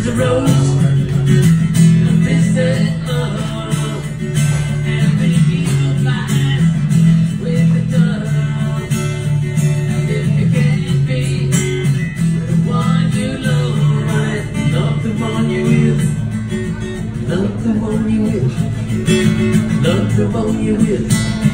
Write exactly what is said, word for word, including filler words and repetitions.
a rose, a visit, oh, and many people fly with the dove. And if you can't be the one you love, right, love the one you with, love the one you with, love the one you with.